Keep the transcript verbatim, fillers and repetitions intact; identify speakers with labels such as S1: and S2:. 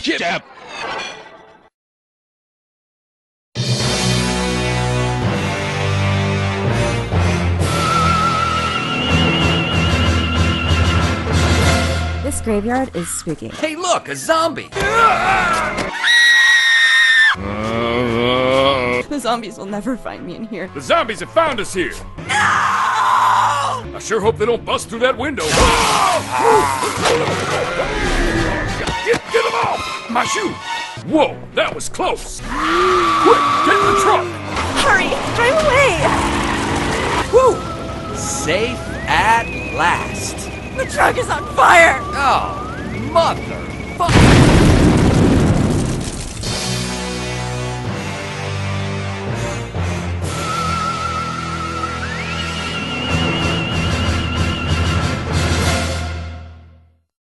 S1: Chip!
S2: This graveyard is spooky.
S3: Hey, look, a zombie!
S2: The zombies will never find me in here.
S1: The zombies have found us here! No! I sure hope they don't bust through that window. Get, get them off! My shoe! Whoa, that was close! Quick, get in the truck!
S2: Hurry! Drive away!
S3: Whew! Safe at last.
S2: The truck is on fire!
S3: Oh,